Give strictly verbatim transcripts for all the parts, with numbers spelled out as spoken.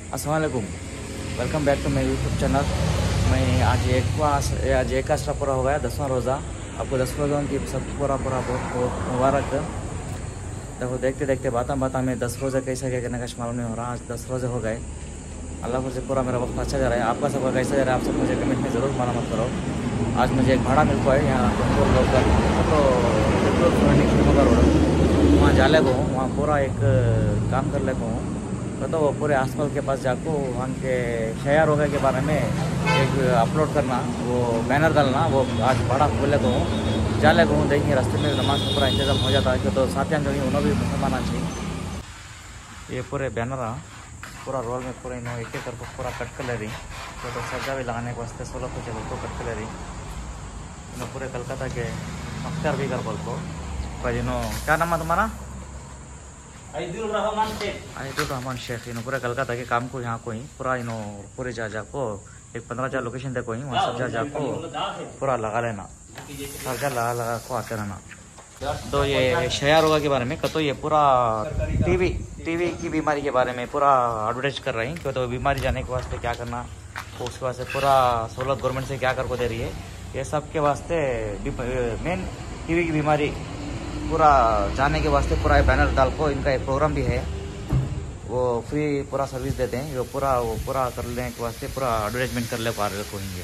अस्सलाम वालेकुम, welcome back to my YouTube channel. मैं आज एक आज एक आश्रा पूरा हो गया, दसवां रोज़ा। आपको दस रोज़ों की सब पूरा पूरा बहुत बहुत मुबारक। देखो देखते देखते बाता बाता में दस रोज़े कैसे क्या करने का मालूम नहीं हो रहा। आज दस रोज़े हो गए। अल्लाह से पूरा मेरा वक्त अच्छा जा रहा है। आपका सबका कैसा जा रहा है आप सब मुझे कमेंट में ज़रूर मालूम करो। आज मुझे एक भाड़ा मिल को है यहाँ पेट्रोल लोकल पेट्रोल रोड, वहाँ जा ले को हूँ। वहाँ पूरा एक काम कर ले को हूँ तो वो पूरे आसपास के पास जाको वहाँ के शहर रोगा के बारे में एक अपलोड करना, वो बैनर डालना। वो आज बड़ा खोले को हूँ, जा ले को हूँ। देखिए रास्ते में नमाज का पूरा इंतजाम हो जाता है तो साथियाँ जो उन्होंने भी मुसलमान चाहिए। ये पूरे बैनर पूरा रोल में पूरा इन्होंने एक एक करके पूरा कट कर ले रही तो, तो सजा भी लगाने के वास्ते सोलह कुछ बोल को कट कर ले रही। इन्होंने पूरे कलकत्ता के अख्तर भी कर बोल को पर इन्होंने क्या नाम है तुम्हारा? अईदुल रहमान शेख। अईदुल रहमान शेख। इन्होंने पूरे कलकत्ता के काम को यहाँ को ही पूरा इन्हों पूरे जा जा को एक पंद्रह हजार लोकेशन देखो ही वहाँ सब जा जा को पूरा लगा लेना, सब जा लगा लगा को आते रहना। तो ये शहर रोगा के बारे में तो ये पूरा टीवी टीवी की बीमारी के बारे में पूरा एडवर्टाइज कर रही क्यों तो बीमारी जाने के वास्ते क्या करना, उसके वास्ते पूरा सहूलत गवर्नमेंट से क्या कर को दे रही है। ये सब के वास्ते मेन टीवी की बीमारी पूरा जाने के वास्ते पूरा बैनर डाल को इनका एक प्रोग्राम भी है, वो फ्री पूरा सर्विस देते हैं। वो पूरा वो पूरा कर लेने के वास्ते पूरा एडवर्टाइजमेंट कर ले पा रहे कोई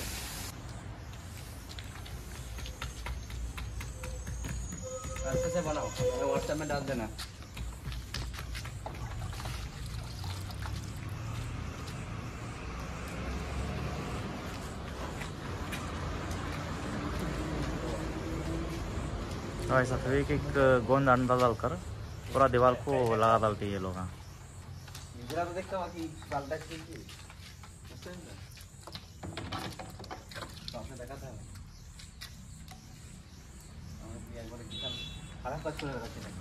से बनाओ, व्हाट्सएप में डाल देना। ऐसा फिर एक गोंद अंडा डालकर पूरा दीवार को लगा डालते हैं ये लोग। तो देखता हूँ कि पाल्टा की आपने देखा था हरा पच कर रखे थे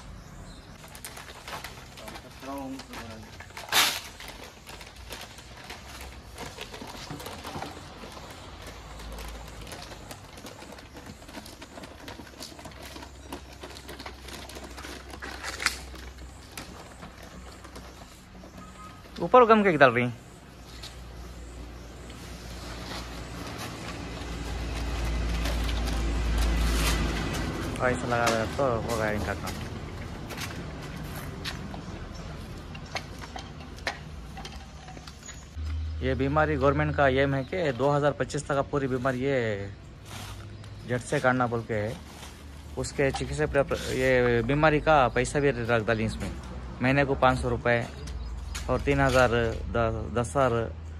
ऊपर गम के डाल रही ऐसा लगा रहा तो होगा इनका काम। ये बीमारी गवर्नमेंट का एम है कि दो हज़ार पच्चीस तक पूरी बीमारी ये झट से काटना बोल के है। उसके चिकित्सा ये बीमारी का पैसा भी रख डाली इसमें, महीने को पाँच सौ रुपये और तीन हज़ार दस हज़ार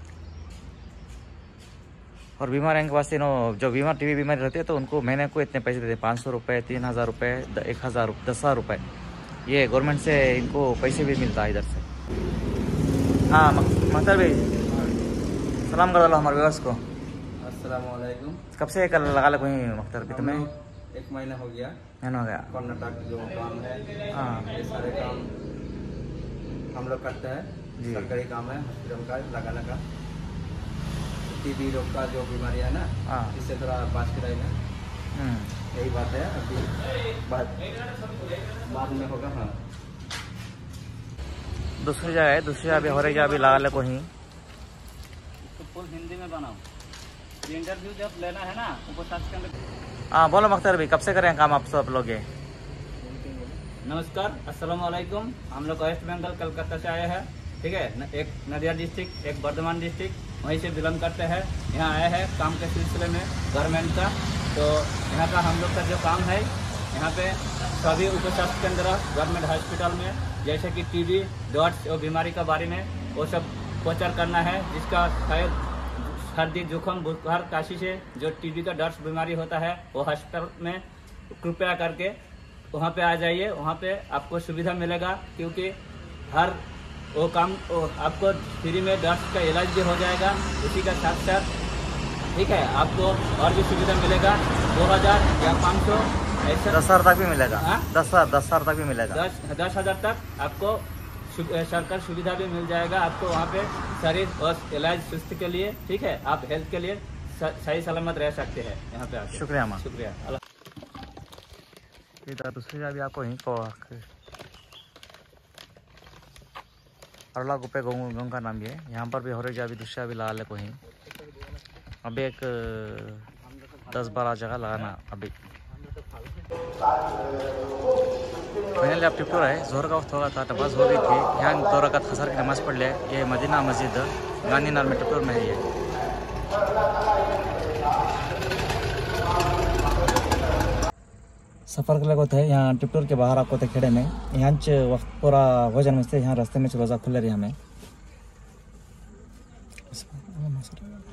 और बीमारियों के वास्ते नो जो बीमार टीबी बीमारी रहती है तो उनको महीने को इतने पैसे देते हैं, पाँच सौ रुपये, तीन हज़ार रुपये, एक हज़ार दस हज़ार रुपये। ये गवर्नमेंट से इनको पैसे भी मिलता है इधर से। हाँ मख्तर भाई सलाम कर दो हमारे व्यवस्था को। अस्सलाम वालेकुम। कब से कल लगा लो कोई मख्तर भी तुम्हें? एक महीना हो गया। महीना हो गया। कर्नाटक जो काम है हाँ ये सारे काम हम लोग करते हैं, सरकारी काम है हॉस्पिटल का लगाने का। टीबी रोग का जो बीमारी है ना, हाँ इससे थोड़ा पास कराई ना, यही बात है। अभी बाद बाद में होगा। हाँ दूसरी जगह है, दूसरी जगह भी हो रही है, अभी लगा ले को ही फुल हिंदी में बनाओ। इंटरव्यू जब लेना है ना वो सर्च करने। हाँ बोलो मख्तर भाई कब से करें काम आप सब लोग? नमस्कार, अस्सलाम वालेकुम। हम लोग वेस्ट बंगाल कलकत्ता से आए हैं, ठीक है। एक नदिया डिस्ट्रिक्ट, एक बर्धमान डिस्ट्रिक्ट, वहीं से बिलोंग करते हैं। यहाँ आए हैं काम के सिलसिले में गवर्नमेंट का। तो यहाँ का हम लोग का जो काम है, यहाँ पे सभी उपस्वास्थ्य केंद्र गवर्नमेंट हॉस्पिटल में जैसे कि टीबी डॉट्स और बीमारी के बारे में वो सब प्रचार करना है। जिसका शायद सर्दी जुकाम बुखार काशी से जो टीबी का डॉट्स बीमारी होता है वो हॉस्पिटल में कृपया करके वहाँ पे आ जाइए। वहाँ पे आपको सुविधा मिलेगा क्योंकि हर वो काम वो आपको फ्री में डॉक्टर का इलाज भी हो जाएगा। उसी का साथ साथ ठीक है आपको और भी सुविधा मिलेगा। दो हज़ार या पाँच सौ ऐसा दस हज़ार तक भी मिलेगा। हाँ? दस हज़ार दस हज़ार तक भी मिलेगा। दस दस हज़ार तक आपको सरकार सुविधा भी मिल जाएगा। आपको वहाँ पे शरीर और इलाज सुस्त के लिए, ठीक है, आप हेल्थ के लिए सही सलामत रह सकते हैं यहाँ पे आके। शुक्रिया माँ, शुक्रिया। इधर दूसरी जगह भी आपको यहीं को अरला गुप्पे गाँव गाँव का नाम ये। यहाँ पर भी होरे जाबी दूसरा भी लगा ले कोई। अभी एक दस बारह जगह लगाना अभी। फाइनली अब टिप्टोर है, जोर का वक्त होगा था, नमाज हो गई थी। यहाँ दो रकात खसर की नमाज़ पढ़ ले। ये मदीना मस्जिद गांधीनगर में टिप्टोर में है ये। सफ़र के लगते है यहाँ टिप्टोर के बाहर आपको खेड़े में यहाँ वक्त पूरा भोजन में यहाँ रास्ते में रोज़ा खुले रही हमें।